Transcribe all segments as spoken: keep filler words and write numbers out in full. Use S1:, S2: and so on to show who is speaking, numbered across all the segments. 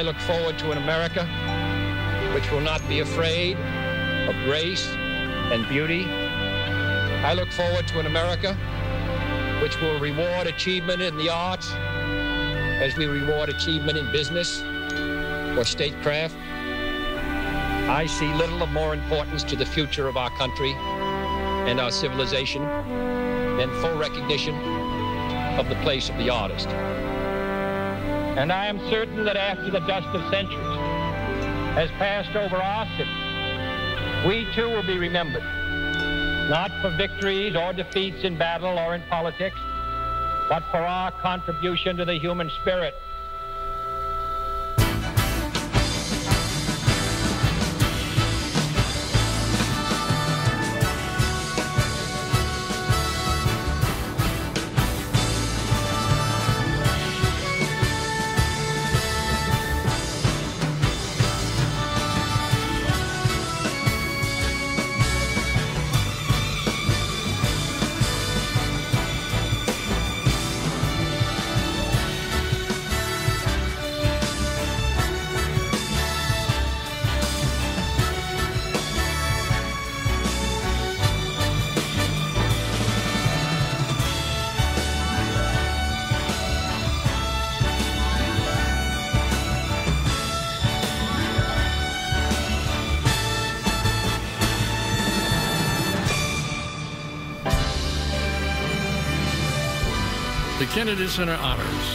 S1: I look forward to an America which will not be afraid of grace and beauty. I look forward to an America which will reward achievement in the arts as we reward achievement in business or statecraft. I see little of more importance to the future of our country and our civilization than full recognition of the place of the artist. And I am certain that after the dust of centuries has passed over our city, we too will be remembered, not for victories or defeats in battle or in politics, but for our contribution to the human spirit.
S2: The Kennedy Center Honors.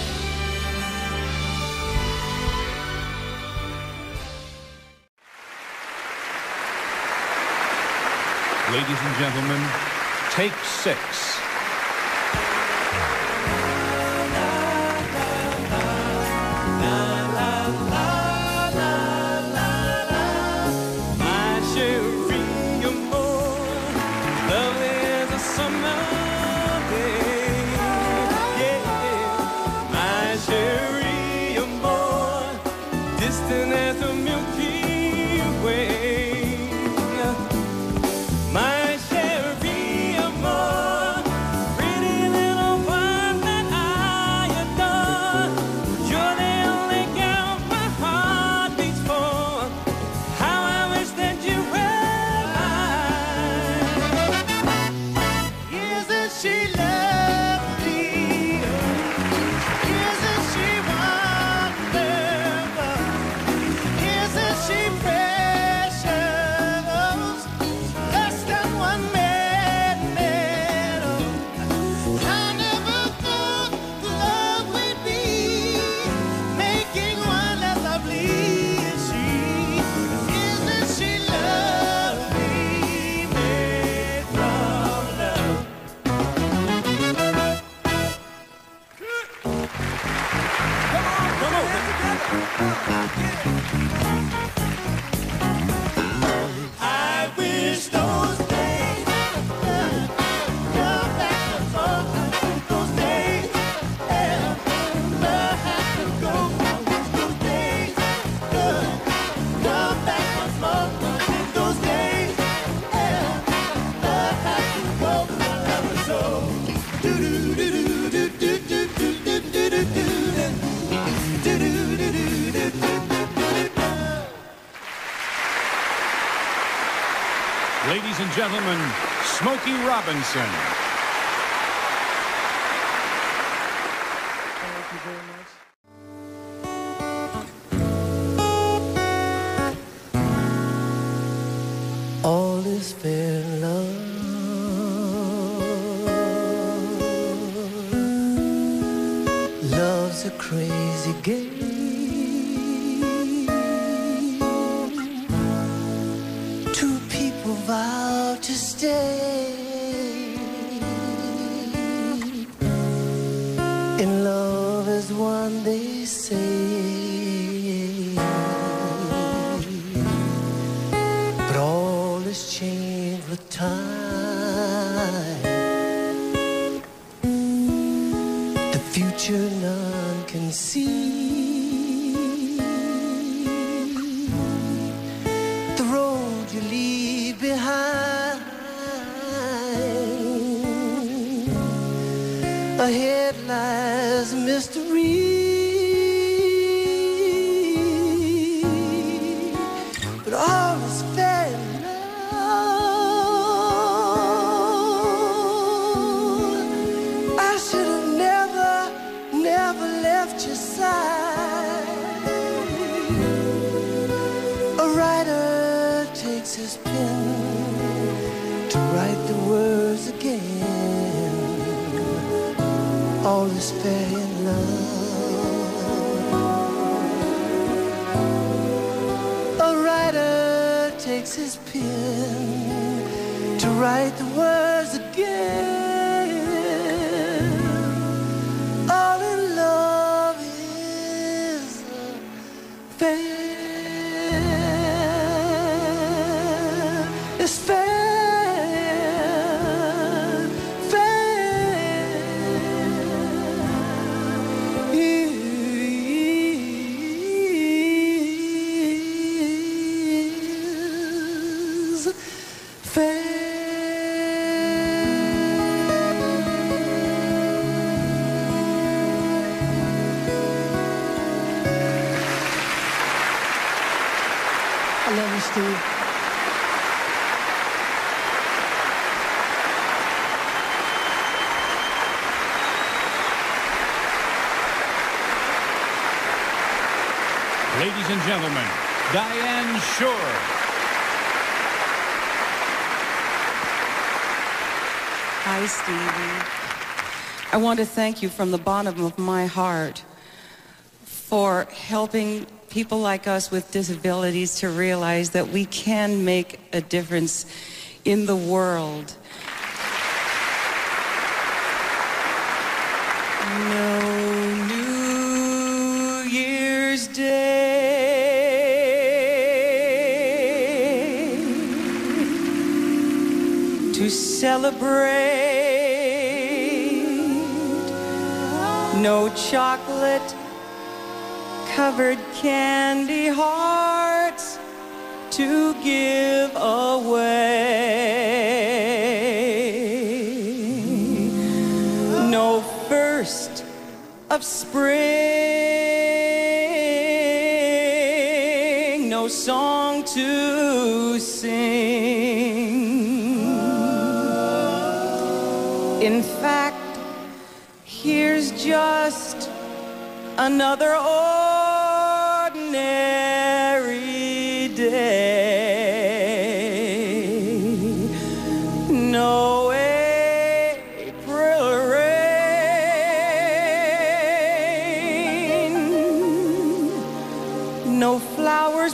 S3: Ladies and gentlemen, take six. Ladies and gentlemen, Smokey Robinson.
S4: Thank you very much. All is fair in love. Love's a crazy game. Two people vow to stay in love as one, they say. But all is changed with time. The future none can see. The road you leave behind. Ahead lies mystery. in love. A writer takes his pen to write the words again. All in love is fair. It's fair. I love you, Steve.
S3: Ladies and gentlemen, Diane Shore.
S5: Hi, Stevie. I want to thank you from the bottom of my heart for helping people like us with disabilities to realize that we can make a difference in the world. No New Year's Day to celebrate, no chocolate covered candy hearts to give away, no first of spring, no song to sing. In fact, here's just another ordinary day. No April rain, no flowers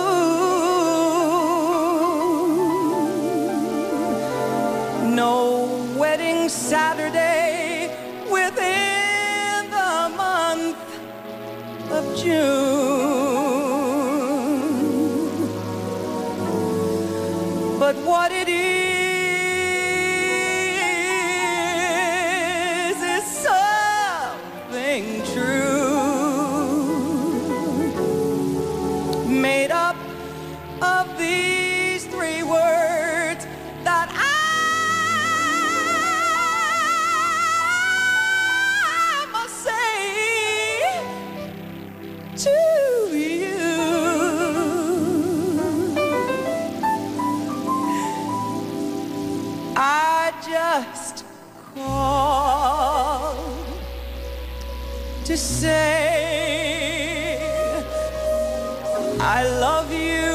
S5: bloom, no wedding Saturday within the month of June. But what it is is something true, made up of these three words that I must say to you. I just called to say I love you.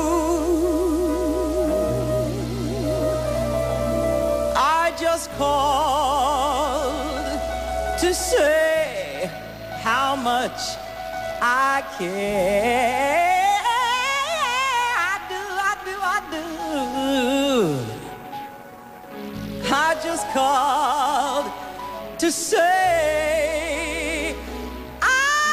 S5: I just called to say how much I care. I do, I do, I do. I just called to say I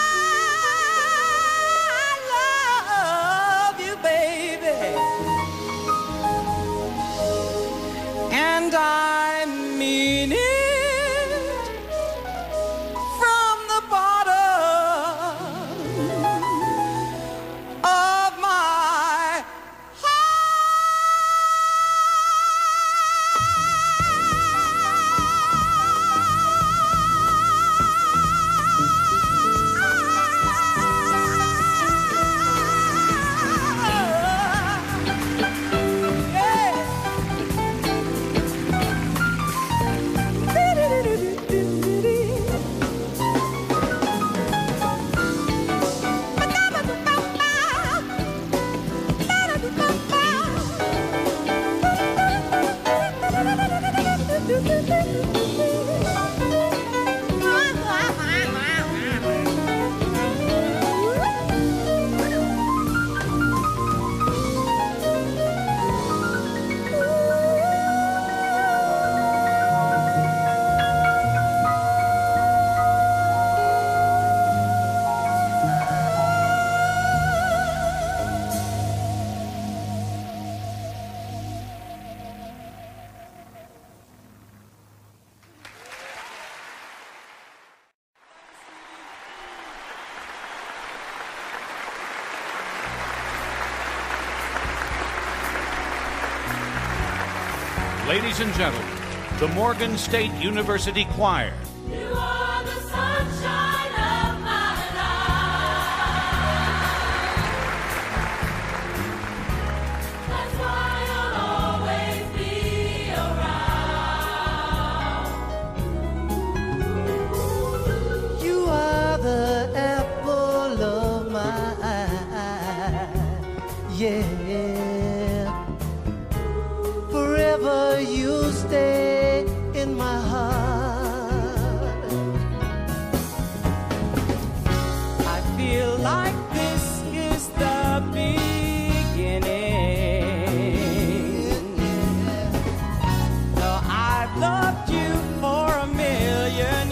S5: love you, baby. And I mean it.
S3: Ladies and gentlemen, the Morgan State University Choir.
S6: You are the sunshine of my life. That's why I'll always be around.
S4: You are the apple of my eye. Yeah. Forever you stay in my heart. I feel like this is the beginning. No, I've loved you for a million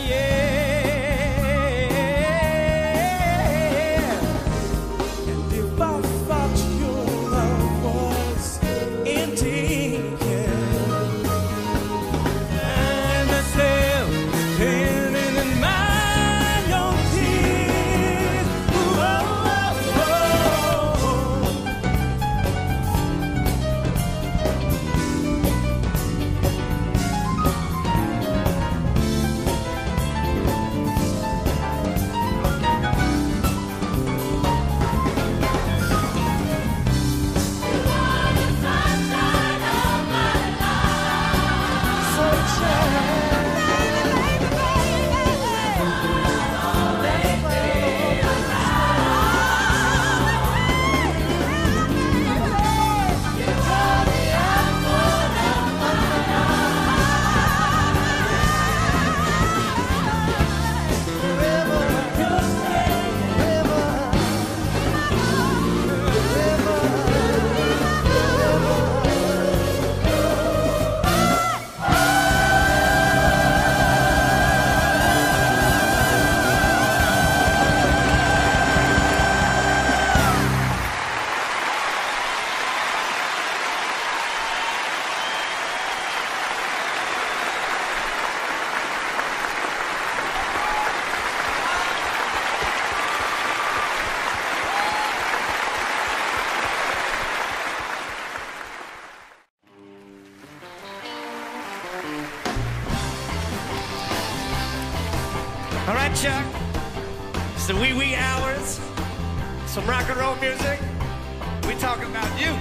S4: years. And if I thought your love was empty,
S7: All right, Chuck, it's the wee wee hours, some rock and roll music. We talking about you.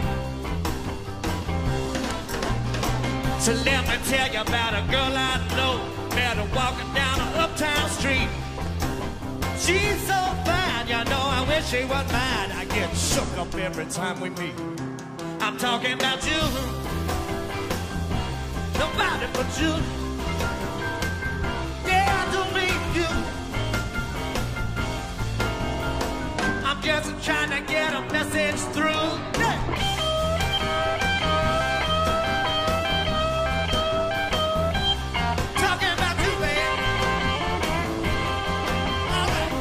S7: So let me tell you about a girl I know, met her walking down an uptown street. She's so fine, you know, I wish she was mine. I get shook up every time we meet. I'm talking about you, nobody but you. I'm just trying to get a message through. Yeah. Talking about you, babe. All right.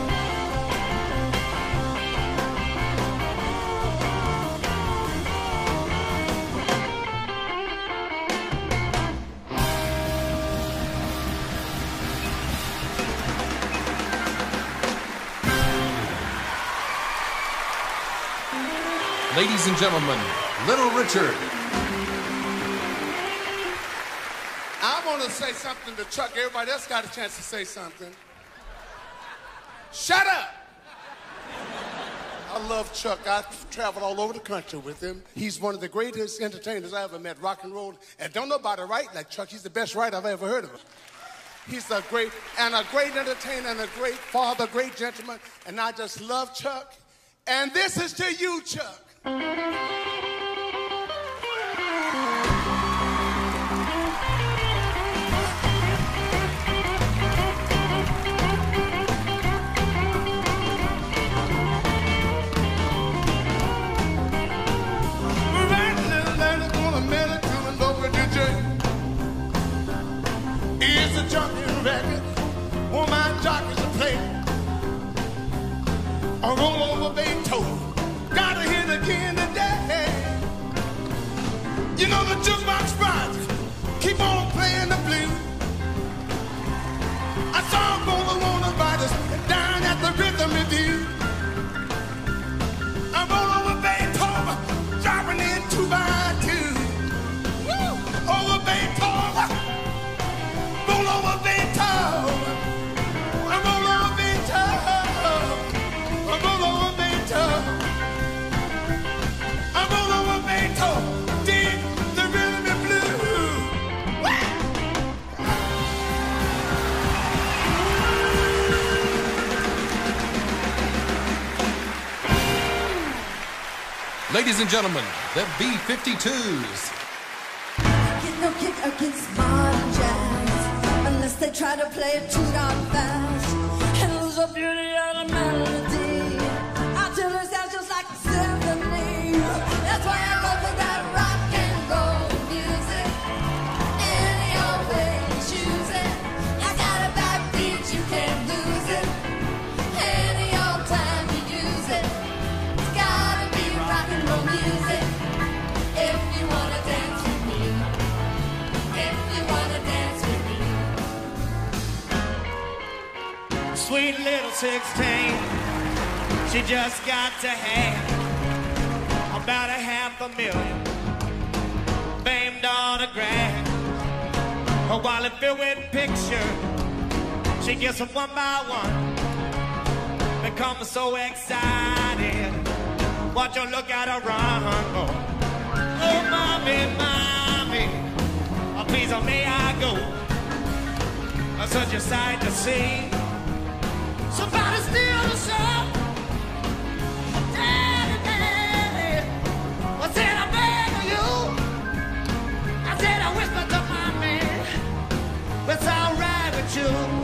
S8: Ladies and gentlemen, Little Richard.
S9: I want to say something to Chuck. Everybody else got a chance to say something. Shut up! I love Chuck. I've traveled all over the country with him. He's one of the greatest entertainers I ever met, rock and roll. And don't nobody write like Chuck. He's the best writer I've ever heard of. He's a great, and a great entertainer, and a great father, great gentleman. And I just love Chuck. And this is to you, Chuck. It's a jumping record, oh my jockeys to play. I roll over Beethoven, gotta hear it again today. You know the jukebox rides, keep on playing the blues. I saw all the wanna riders down at the Rhythm Review. I roll over Beethoven, dropping in two by two. Woo! Over Beethoven.
S8: Ladies and gentlemen, the B fifty-twos.
S10: Get no kick against modern jazz unless they try to play it too darn fast and lose the beauty of the melody until it sounds just like a symphony. That's why I go for that rock and roll music. Any old way you choose it. I got a backbeat, you can't lose it. Any old time you use it. It's gotta be rock and roll music. If you wanna dance with me, if you wanna dance with me.
S7: Sweet little sixteen, she just got to have about a half a million famed autograph. Her wallet filled with pictures, she gets them one by one. Become so excited, watch her look at her run, boy. Oh, mommy, mommy, oh, please, oh, may I go? Oh, such a sight to see. Somebody steal the show. Daddy, daddy, I said I beg of you. I said I whispered to my man, it's all right with you.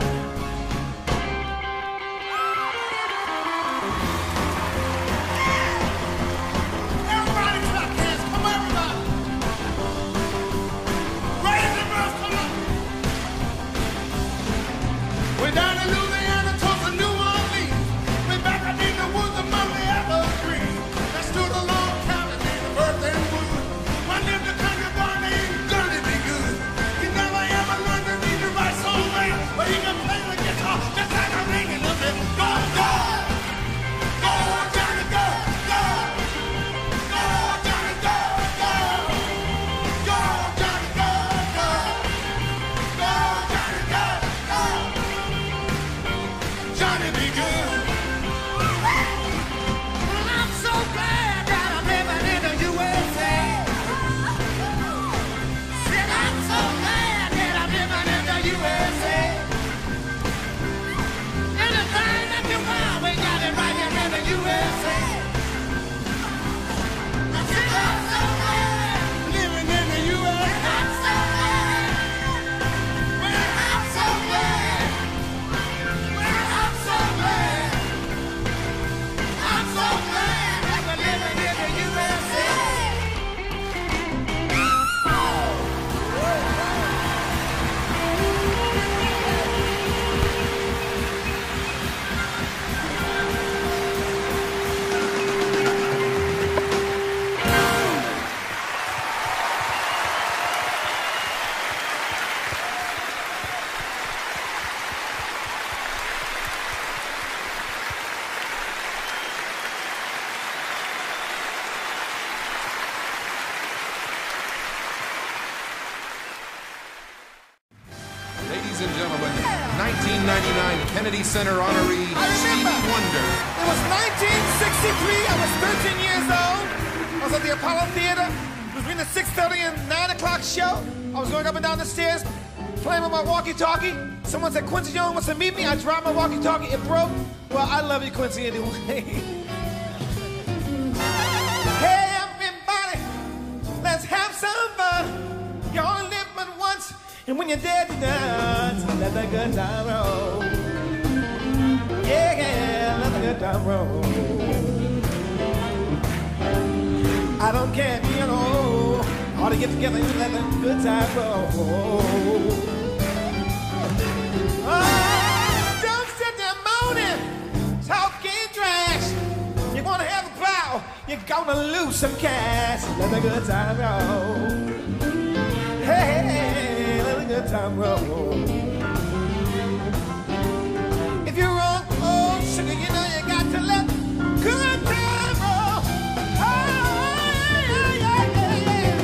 S9: We're down in Louisiana, Tulsa, New Orleans. We're back up in the woods of Mama Evergreen. That's through the long cabin in the earth and wood. When lived the country boy named Johnny B. Good. He never ever learned to read and write so well, but he can play the guitar just like a ringing of it. Go, go! Go, Johnny, go, go! Go, Johnny, go, go! Go, Johnny, go, go! Go, Johnny, go, go! Johnny be good.
S7: I'm so glad that I'm living in the U S A. Said I'm so glad that I'm living in the U S A. Anything that you want, we got it right here in the U S A. I said I'm so glad
S9: Living in the U S A.
S7: I'm so glad. Well, I'm so glad. Well, I'm so glad. I'm so glad that we're living in the U S A.
S8: Ladies and gentlemen, nineteen ninety-nine Kennedy Center honoree
S11: I
S8: Stevie
S11: remember.
S8: Wonder.
S11: It was nineteen sixty-three. I was thirteen years old. I was at the Apollo Theater. Between the six thirty and nine o'clock show, I was going up and down the stairs, playing with my walkie-talkie. Someone said, Quincy Jones wants to meet me. I dropped my walkie-talkie. It broke. Well, I love you, Quincy, anyway. Hey, everybody, let's have some fun. You only live but once, and when you're dead, you're done. So let the good time roll. Yeah, yeah, let the good time roll. I don't care if you're old. Ought to get together and let the good time roll. Oh, don't sit there moaning, talking trash. You wanna have a plow, you're gonna lose some cash. Let the good time roll. Hey, hey, let the good time roll. If you're on old sugar, you know you got to let good time roll. Oh, yeah, yeah, yeah, yeah.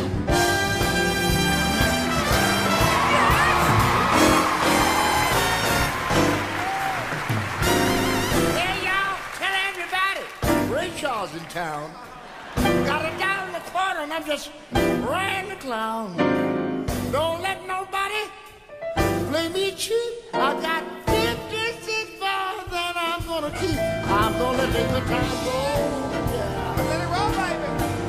S7: Hey, y'all, tell everybody.
S9: Ray Charles in town.
S7: Got it down in the corner and I'm just ran the clown. Don't let nobody play me cheap. I got fifty-six dollars that I'm gonna keep. I'm gonna let the good time go. Yeah.
S11: Let it roll, baby.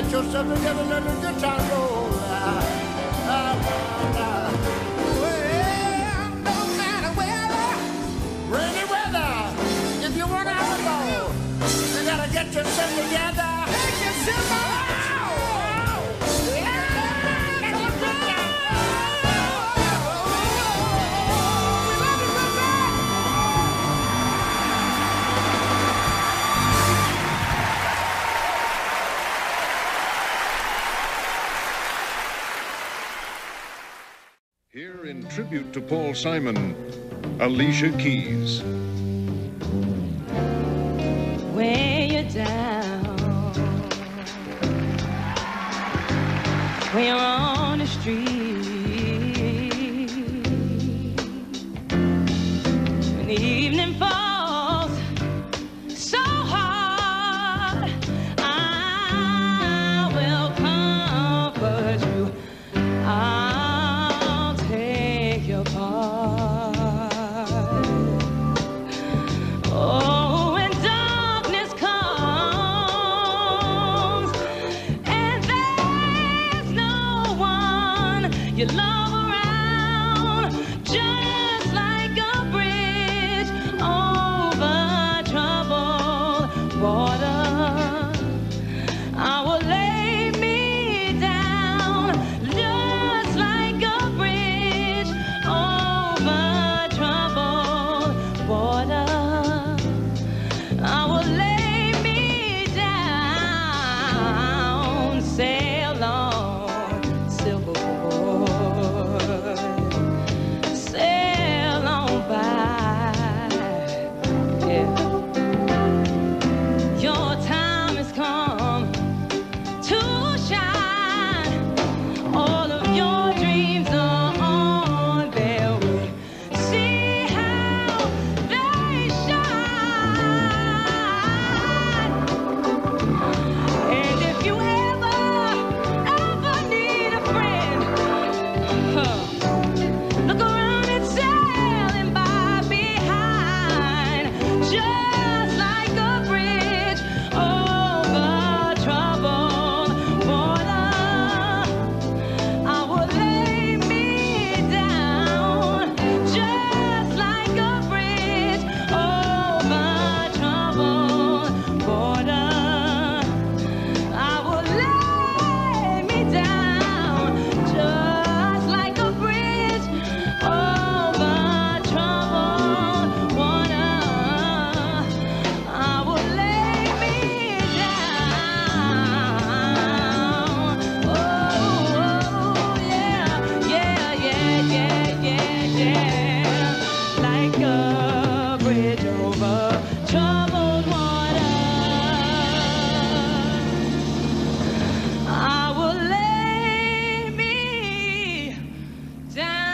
S9: get yourself together, let the good time roll. Ah, ah, ah. Well, no matter weather, rainy weather, if you want to have a ball, you gotta get yourself together. Make yourself out.
S12: Here in tribute to Paul Simon, Alicia Keys.
S13: When you're down, when you're on the street, when the evening falls so hard, I will comfort you. I'll take your part. Oh, when darkness comes and there's no one you love around, just like a bridge over troubled water, I will lay me down, just like a bridge over troubled water. I will lay me down, sail on, silver board, sail on by. Yeah, your time has come to shine. All of your dreams are on their way. See how they shine. And if you ever, ever need a friend, huh, look around and sailing by behind, just like a bridge over troubled water. I will lay me down, just like a bridge over troubled water. I will lay me down, just like a bridge over troubled water. I will lay me down. Oh, yeah, yeah, yeah, yeah, yeah, yeah. Like a bridge over troubled water. I will lay me down.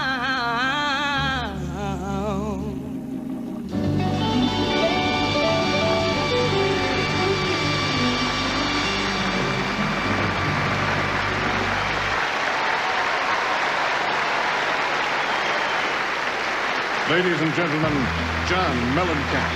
S12: Ladies and gentlemen, John Mellencamp.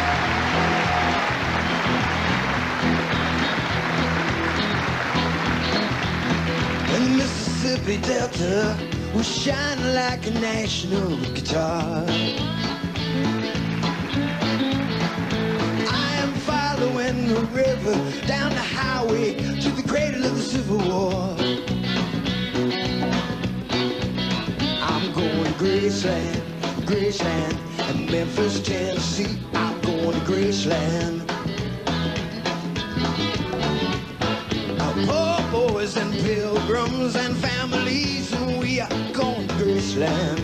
S14: And the Mississippi Delta was shining like a national guitar. I am following the river down the highway to the cradle of the Civil War. I'm going to Graceland, Graceland, and Memphis, Tennessee. I'm going to Graceland. Poor boys and pilgrims and families, and we are going to Graceland.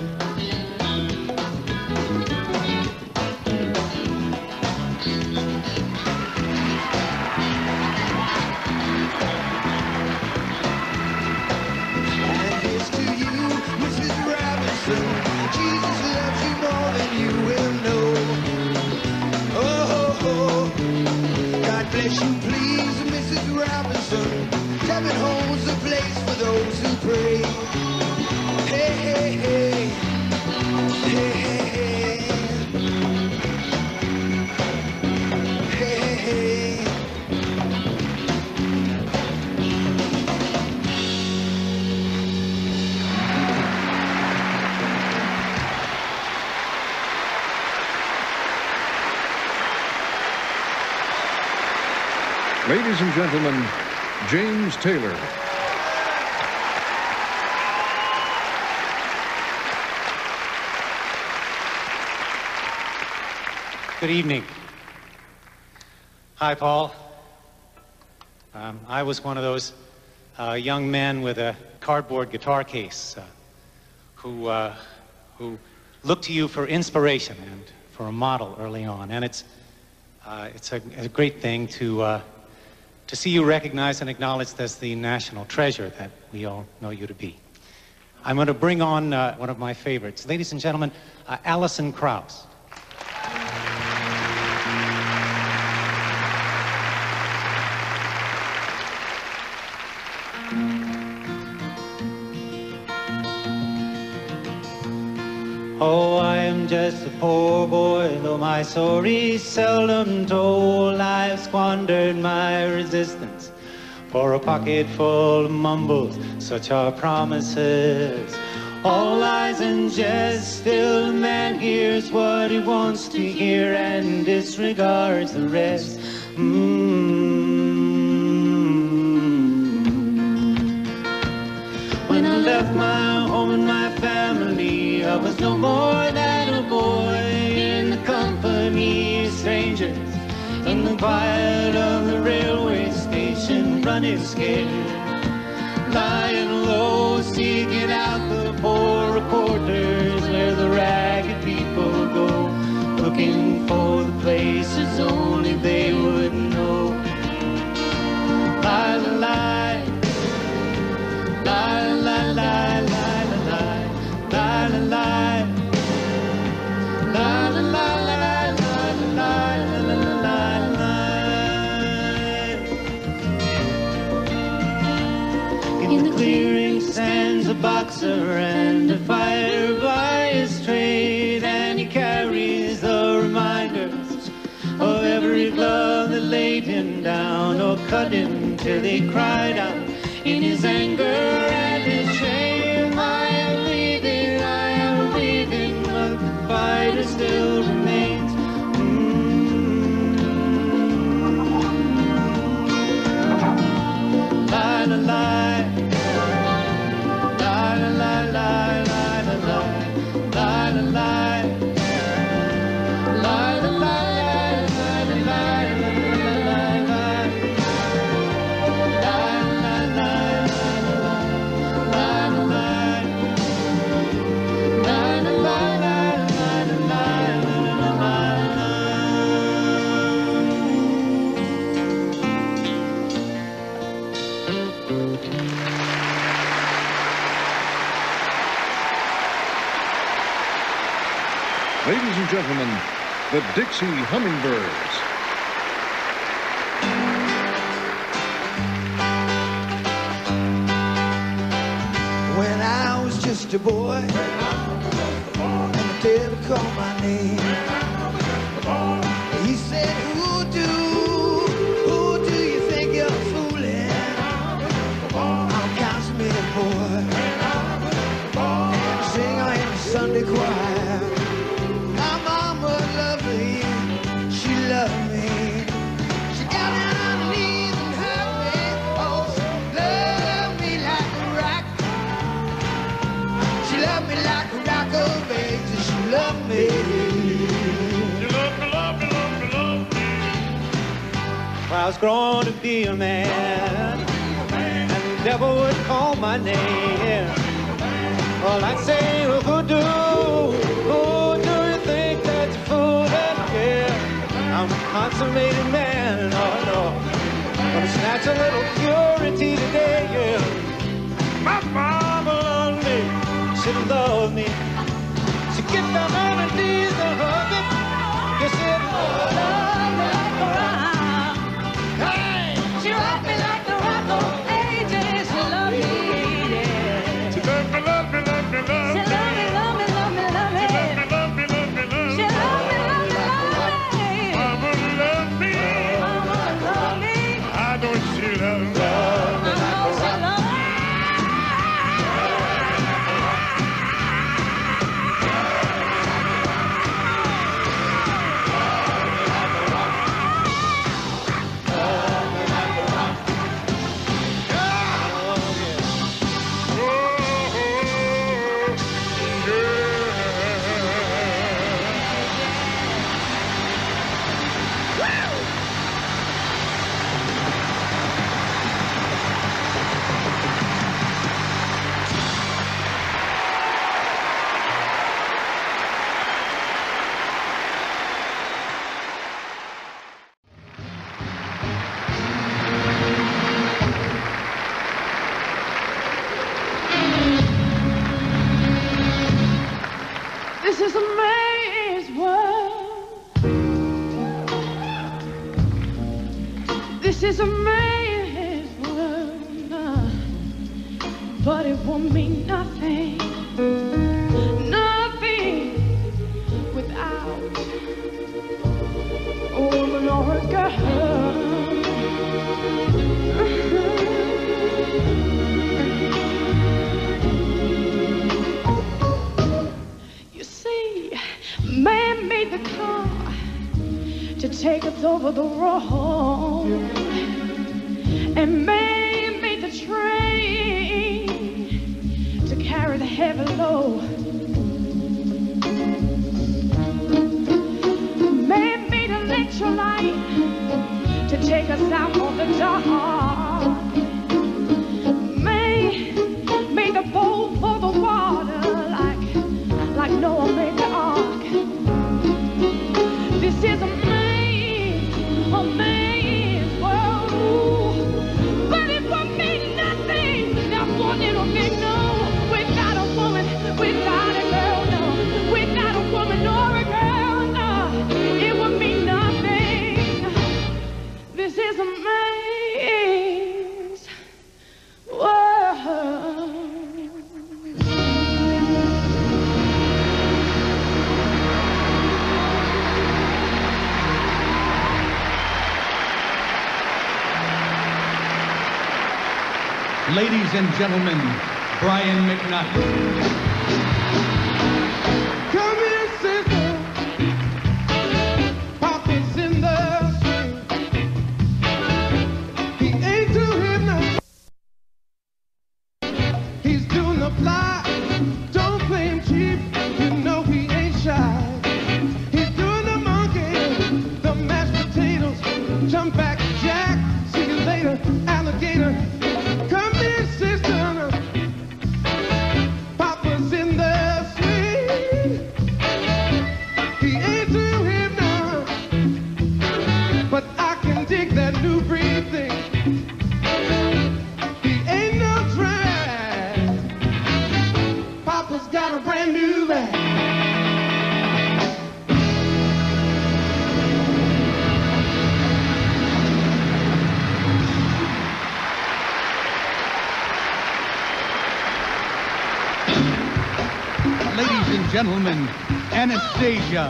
S14: And here's to you, Missus Robinson. Jesus loves you more than you will know. Oh, oh, oh. God bless you, please, Missus Robinson. Heaven holds a place for those who pray. Hey, hey, hey. Hey, hey, hey. Hey, hey, hey.
S12: Ladies and gentlemen, James Taylor.
S15: Good evening. Hi, Paul. Um, I was one of those uh, young men with a cardboard guitar case uh, who, uh, who looked to you for inspiration and for a model early on. And it's, uh, it's a, a great thing to, uh, to see you recognized and acknowledged as the national treasure that we all know you to be. I'm going to bring on uh, one of my favorites. Ladies and gentlemen, uh, Alison Krauss. Oh, I am just a poor boy, though my story's seldom told. I've squandered my resistance for a pocket full of mumbles. Such are promises, all lies and jest. Still a man hears what he wants to hear and disregards the rest. Mm. When I left my home and my family, I was no more than a boy in the company of strangers, in the quiet of the railway station, running scared, lying low, seeking out the poor quarters where the ragged people go, looking for the places only they would know. Lie, lie, lie, lie, lie, lie, lie. La la la, la la la la la la la la la. In the clearing stands a boxer and a fighter by his trade, and he carries the reminders of every glove that laid him down or cut him till he cried out in his anger and his shame. Fighter still remains. Mm-hmm. Lie, lie, lie, lie, lie, lie, lie, lie, lie, lie, lie.
S12: Ladies and gentlemen, the Dixie Hummingbirds.
S14: When I was just a boy, and the devil called my name, he said, who do, who do you think you're fooling? I'm Casimir, boy, and singer in the Sunday choir. My mama loved me, she loved me. She got down on her knees and hugged me. Oh, she loved me like a rock. She loved me like a rock of ages. She loved me.
S7: She loved me, loved me, loved me, loved me.
S15: Well, I was growing to be a man, and the devil would call my name. Well, I'd say, oh, who do, who do you think that's a fool that care? I'm a consummated man, oh no, gonna snatch a little purity today, yeah. My mama loved me, she loved me. She get down on her knees and hug me. You said, love, love, love, hey, she rocked me like the rock of ages. She loved me, yeah. She loved me, loved me, loved me, loved me. She loved me, loved me, loved me, loved me. She loved me, loved me, loved me, loved me. She loved me, loved me, loved me. Mama loved me. Mama loved me. I know she loved me.
S13: is a man's world. This is a man's world. uh, But it won't mean nothing. Nothing without a woman or a girl. You see, man made the car to take us over the road, and man made the train to carry the heavy load. Man made an electrolyte to take us out on the dark. Man made the boat for the water like, like Noah made the ark. This is a man, a man's world, but it won't mean nothing. Not one little bit, no, without a woman, without a girl, no, without a woman or a girl, no, it would mean nothing. This is a man's world.
S3: Ladies and gentlemen, Brian McKnight.
S14: Come here, sister. Papa's in the street. He ain't too hip now. He's doing the fly. Don't play him cheap. You know he ain't shy. He's doing the monkey, the mashed potatoes. Jump back, Jack. See you later, alligator. Come here, sister. Papa's in the street. He ain't too hip now, but I can dig that new breed thing. He ain't no drag. Papa's got a brand new bag.
S3: Ladies and gentlemen, Anastasia.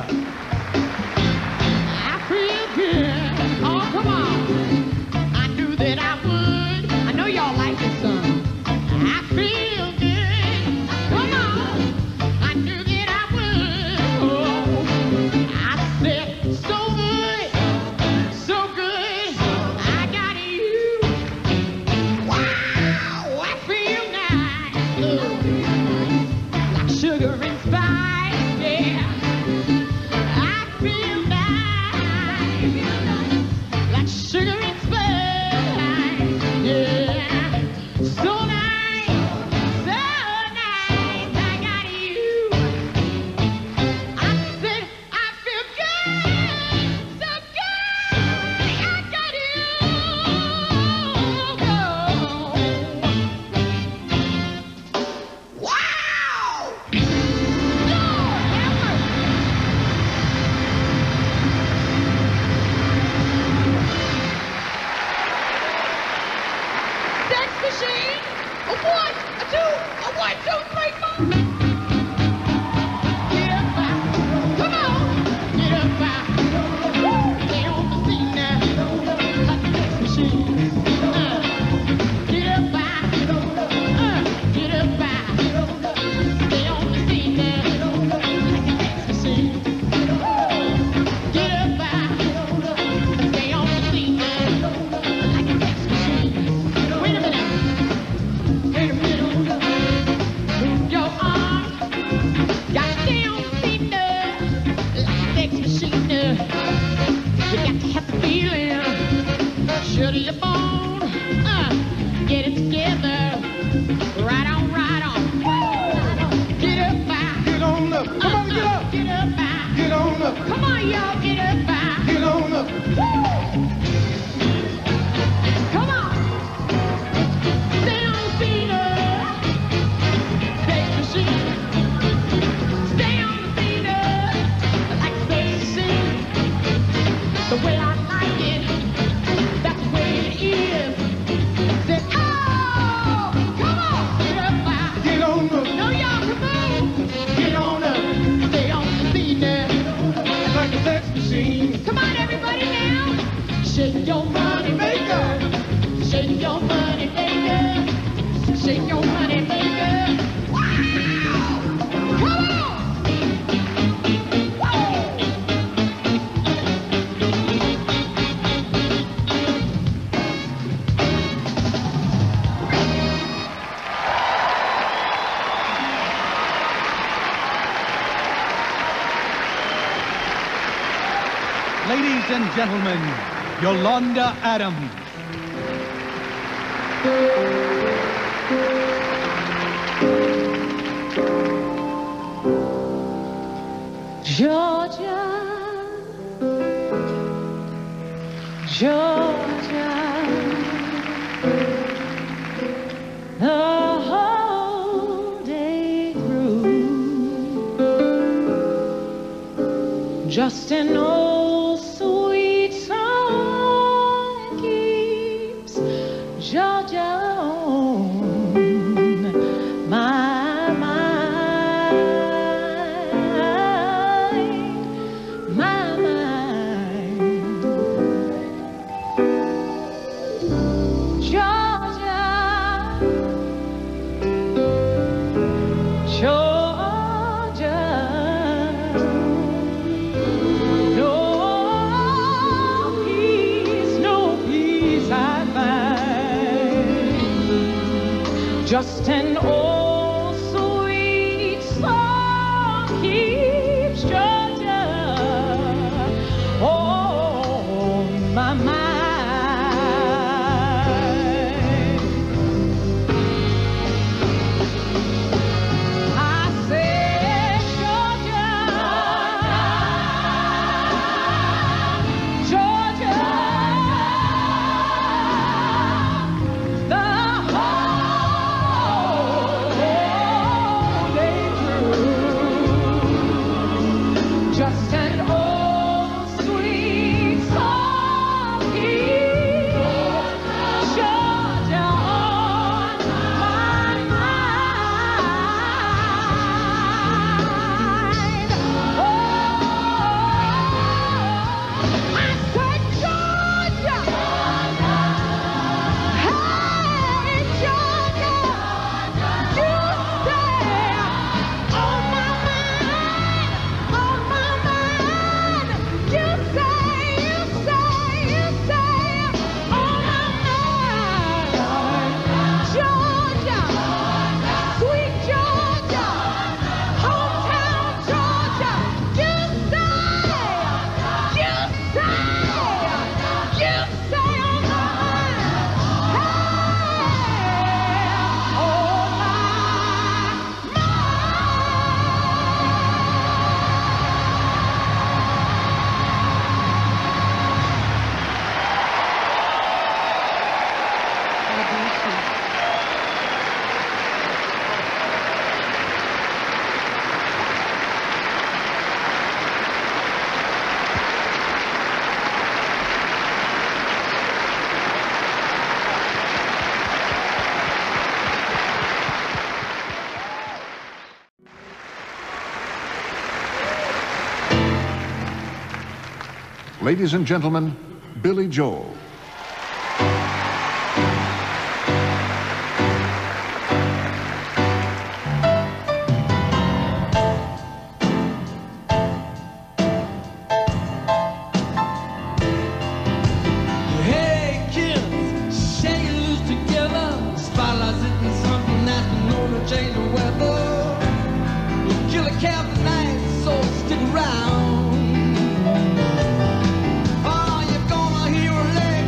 S13: I feel good. Oh, come on. I knew that I would. I know y'all like this song. I feel good. Come on. I knew that I would. Oh, I said so good. So good. I got you. Wow. I feel nice. Like sugar and spice. Yeah. I feel nice. Like sugar and spice. Yeah. So nice. So nice. I got you. I said I feel good. So good. I got you. Wow. Sex machine. A one, a two, a one, two, three, four. Get up, uh, come on. Get up, uh, woo, get on the scene now. Like a sex machine. Uh, get up, uh, uh, get up, uh, get on the scene now. Like a sex machine. Get up, uh, stay on the scene now. Like a sex machine. Wait a minute. Wait a minute. Move your arms. Got to stay on the scene now. Like a sex machine now. You got to have the feeling. Shut your bone. Uh, get it together. Right on, right on. Get up, uh,
S14: Get on up. Come on, get up.
S13: get up, uh,
S14: Get on up.
S13: come on, y'all, get up, uh,
S14: Get on up.
S13: come on. Stay on the scene, uh, sex machine. Stay on the scene, uh,
S16: Ladies and gentlemen, Yolanda Adams.
S17: Georgia, Georgia, the whole day through, just an old sweet song keeps Georgia on my mind, my mind. Georgia, Georgia, no peace, no peace I find. Just an old sweet song keeps Georgia on my mind. I said, Georgia, Georgia, the whole day through, just an old sweet song keeps Georgia on my mind. Oh, I said, Georgia, hey, Georgia, you stay on my mind, on my mind. You say, you say, you say, on my mind. Georgia, sweet Georgia, hometown Georgia, you say, you say, you say on my mind. Hey, oh my,
S12: Ladies and gentlemen, Billy Joel.
S7: Hey kids, shake it loose together. Spotlight's hitting something that's been known to change the weather. We'll kill a cat tonight, so stick around. Oh, you're gonna hear a lay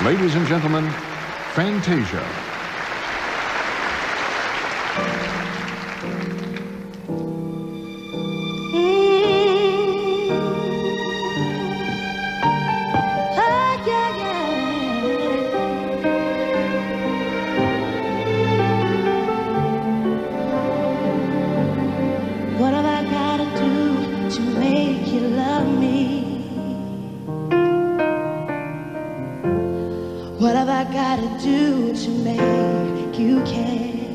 S12: Ladies and gentlemen, Fantasia.
S10: What have I gotta do to make you love me? What have I gotta do to make you care?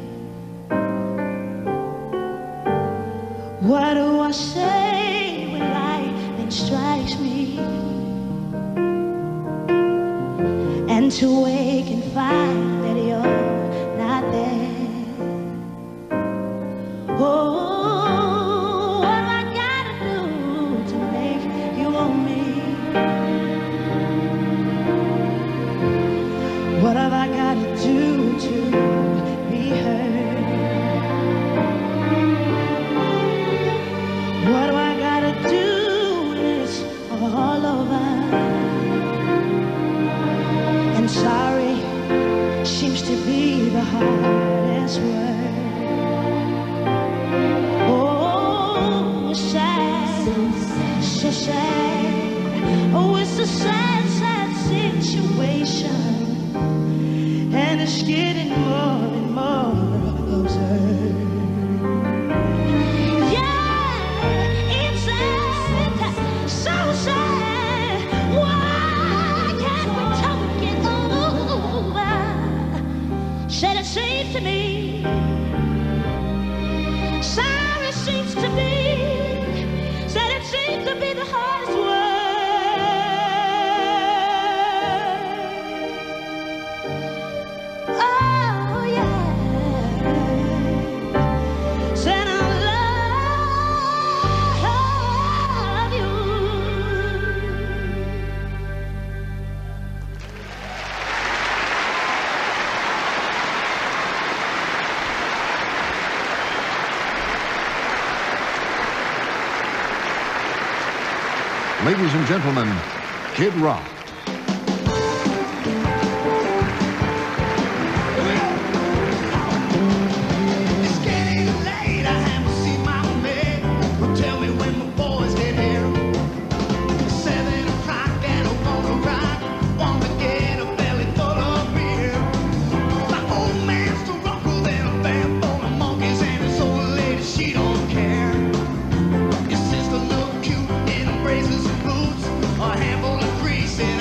S10: What do I say when lightning strikes me? And to wake and find that you're not there. Oh, what have I gotta do to make you want me? What have I gotta do to be heard? What do I gotta do when it's all over? And sorry seems to be the hardest word. Oh, sad, so sad. Oh, it's a sad, sad situation. And it's getting more and more absurd. Yeah, it's sad, so sad. Why can't we talk it over? Said it seems to me, sorry seems to be, said it seems to be the hardest word. Oh yeah, said I love you.
S12: Ladies and gentlemen, Kid Rock.
S14: It's getting late, I haven't seen my maid. Well, tell me when my boys get here. It's seven o'clock and I wanna rock, wanna get a belly full of beer. My old man's the uncle, then a band full of monkeys, and his old lady, she don't care. Your sister look cute in braces and boots, a handful of grease in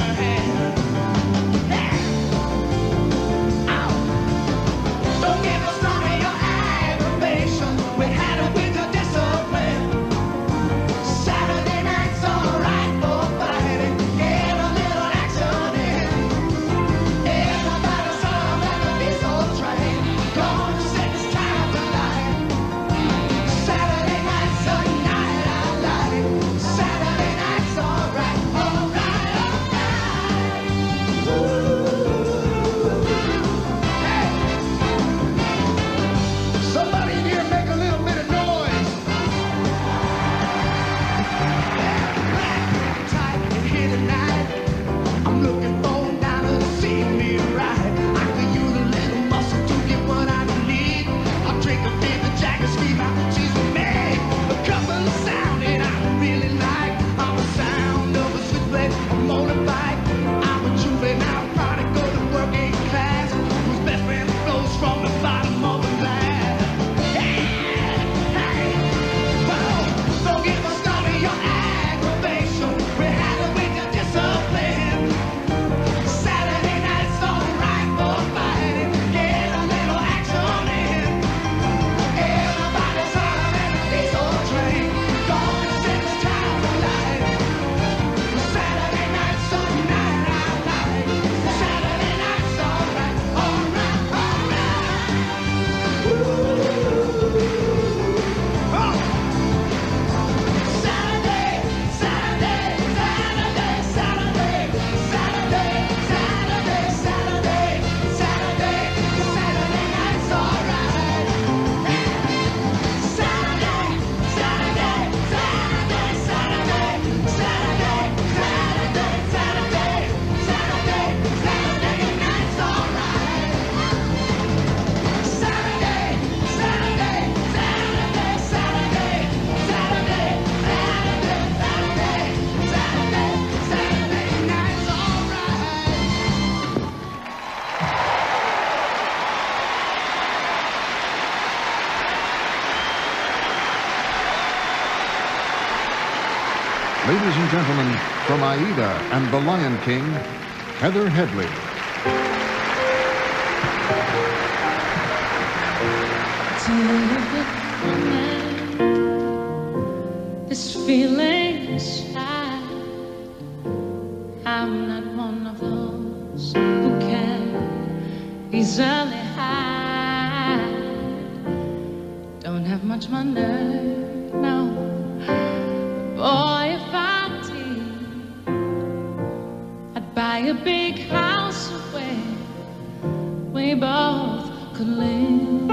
S12: Ladies and gentlemen, from Aida and The Lion King, Heather Headley.
S17: This feeling shy. I'm not one of those who can easily hide. Don't have much money, no. Boy, if I did, I'd buy a big house where we both could live.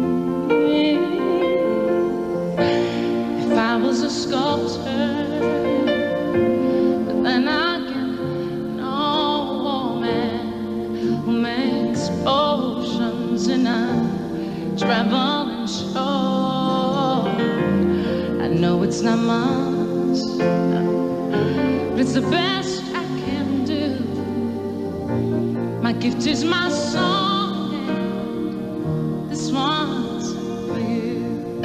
S17: If I was a sculptor, but then again, no man who makes oceans in a traveling show. I know it's not much, but it's the best I can do. My gift is my song, and this one's for you.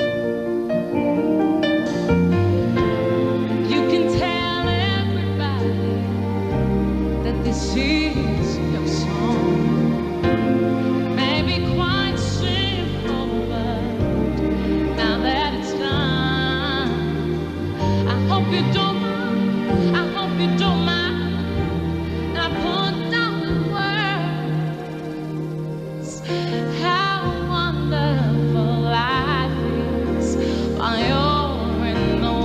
S17: You can tell everybody that this is your song. Maybe quite simple, but now that it's done, I hope you don't mind, I hope you don't mind, and I put down the words, how wonderful life is while you're in the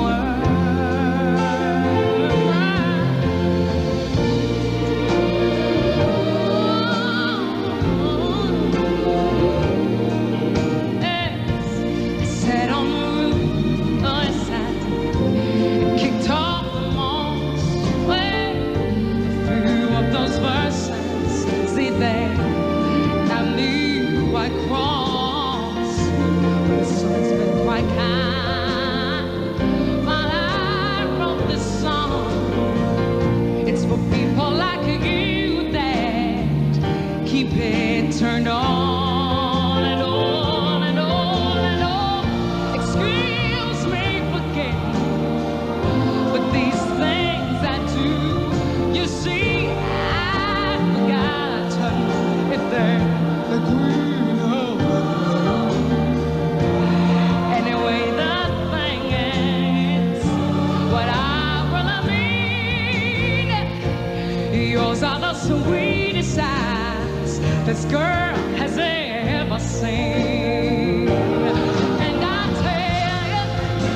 S17: world. I sat on the roof, oh yes I did, kicked off the moss, well, a few of those verses, see there, I knew quite cross, but the sun's been quite kind while I wrote this song. It's for people like you that keep it turned on and on and on and on. Excuse me for getting, but these things I do, you see, I forgot if they're the green or blue. Anyway, the thing is, what I really mean, yours are the sweetest eyes this girl has ever seen. And I tell you,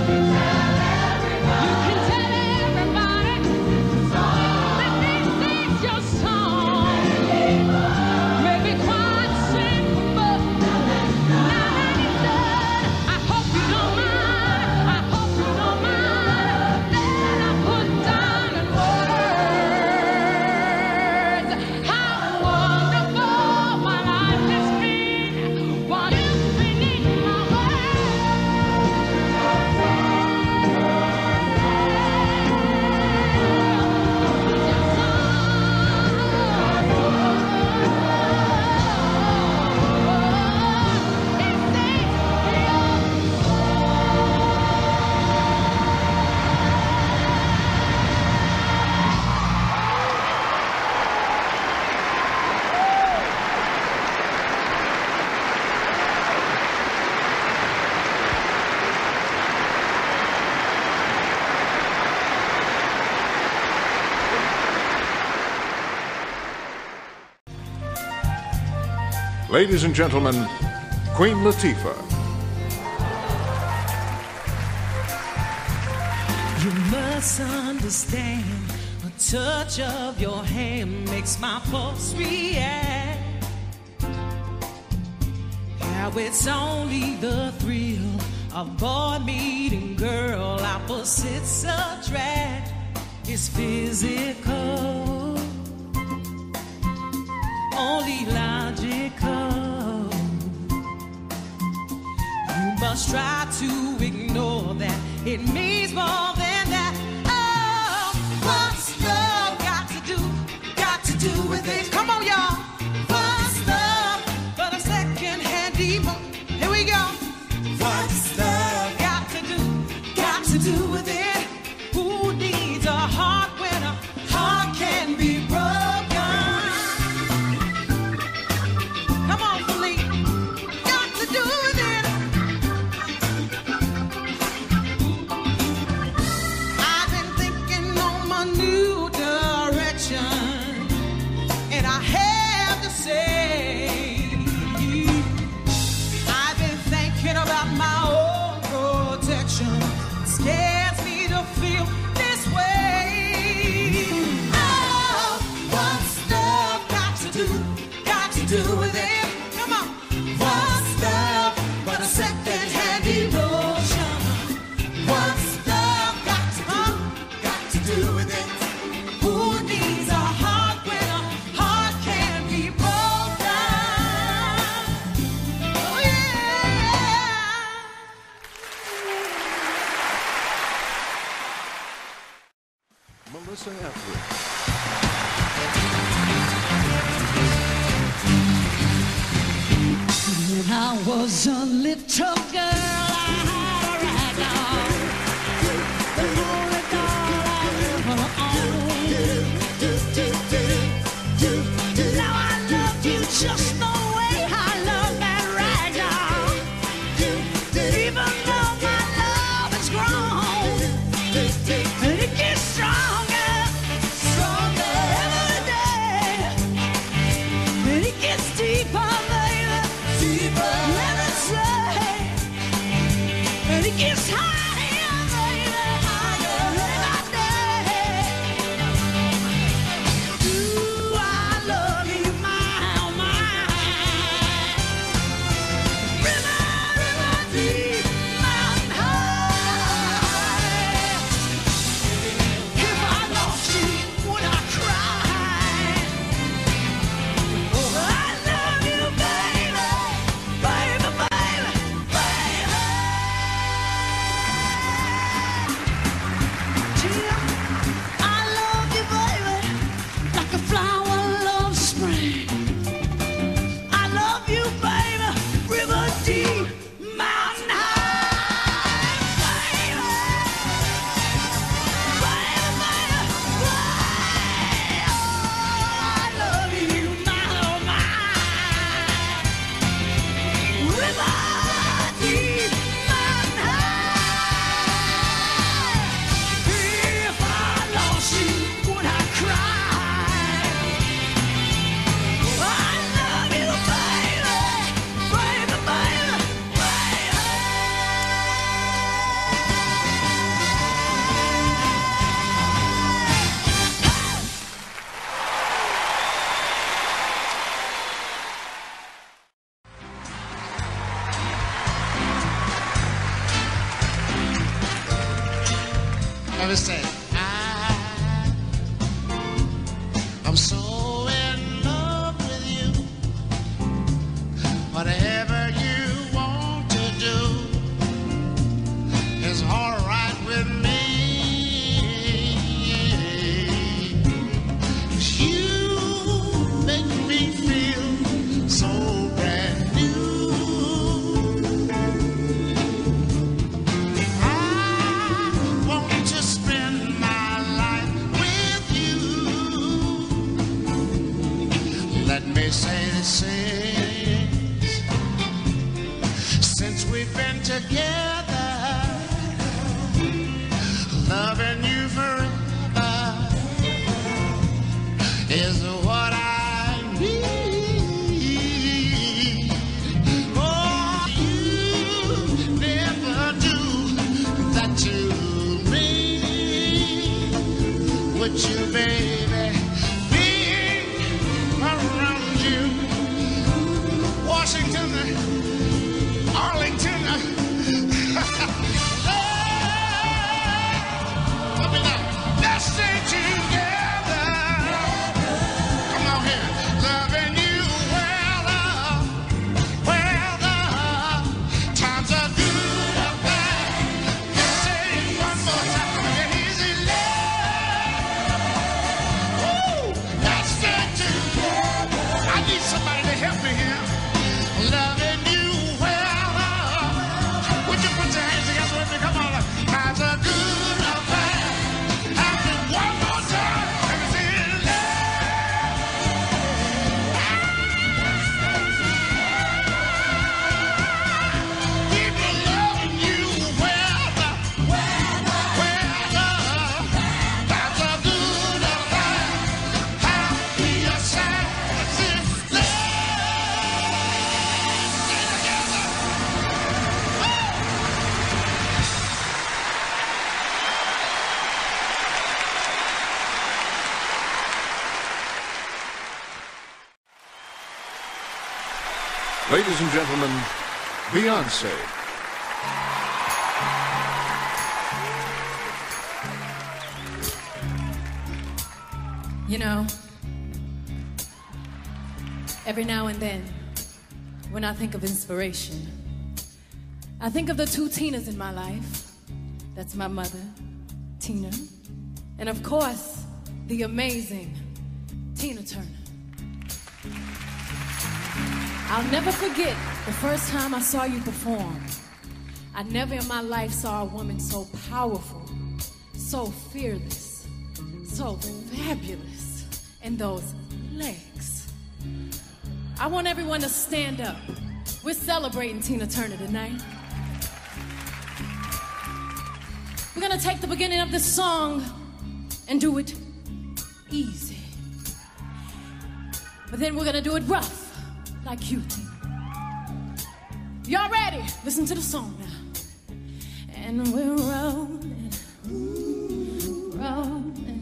S17: you can tell everybody that this is your song. Maybe quite simple, but now that it's done, I hope you don't mind, I hope you don't mind that I put down in words how wonderful my life has been while you've been in my
S12: Ladies and gentlemen, Queen Latifah.
S4: You must understand, a touch of your hand makes my pulse react. How it's only the thrill of boy meeting girl, opposites attract. It's physical, only logical. You must try to ignore that. It means more than that. Oh, what's love got to do? Got to do with it. Come on, y'all. What's love but a second-hand evil? Here we go. What's love got to do? Got to do with it. Who needs heart when a heart can be broken. Come on, Philippe. Got to do with it. I've been thinking on my new direction, and I have to say, I've been thinking about my own protection. It scares me to feel this way. Oh, what's love got to do, got to do with it? Come on. What's love but a second-hand emotion? What's love got to do, got to do with it? Who needs a heart when a heart can be broken? Oh, yeah.
S12: Melissa Etheridge.
S17: When I was a little girl, I had a rag doll, the only doll I ever owned. Now I love you just the way I love that rag doll, even though my love has grown, and it gets stronger, stronger every day, and it gets deeper, baby, deeper. Let me say, and it gets higher, baby, higher every day. Do I love you, my, oh my? River, river deep, mountain high. If I lost you, would I cry? Oh, I love you, baby, baby, baby, baby. Dear, I love you, baby, like a flower loves spring. I love you, baby, river deep, mountain high, baby, baby, baby, baby. Oh, I love you, my, oh my. River deep, mountain high. If I lost you, would I cry? I love you, baby, baby, baby, baby.
S18: Let me say, I, I'm so in love with you. Whatever you want to do is all right with me. 'Cause you make me feel so brand new. I want to spend my life with you. Let me say this is, since we've been together, loving you forever is what I need. Oh, you never do that to me. Would you, baby, being around you, Washington, Arlington, let me know. Let's stay together. Come on here, loving you well, uh, well, uh, times are good or bad. Let's say it one more time. Come on, easy love.
S12: Ladies and gentlemen, Beyonce.
S19: You know, every now and then, when I think of inspiration, I think of the two Tinas in my life. That's my mother, Tina, and of course, the amazing Tina Turner. I'll never forget the first time I saw you perform. I never in my life saw a woman so powerful, so fearless, so fabulous, and those legs. I want everyone to stand up. We're celebrating Tina Turner tonight. We're gonna take the beginning of this song and do it easy. But then we're gonna do it rough, like you, Tina. Y'all ready? Listen to the song now. And we're rolling, rolling,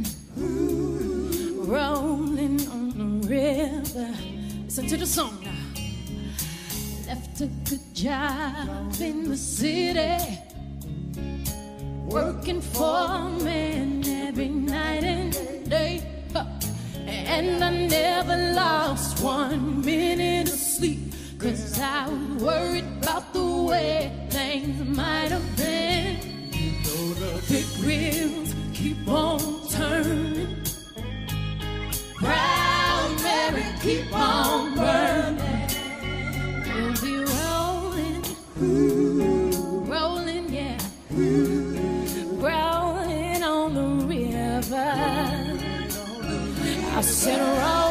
S19: rolling on the river. Listen to the song now. Left a good job in the city, working for a man every night and day. And I never lost one minute of sleep, 'cause I was worried about the way things might have been. You know the big wheels keep on turning, Proud Mary keep on burning. We'll be rolling, rolling, yeah, rolling on the river. I said roll.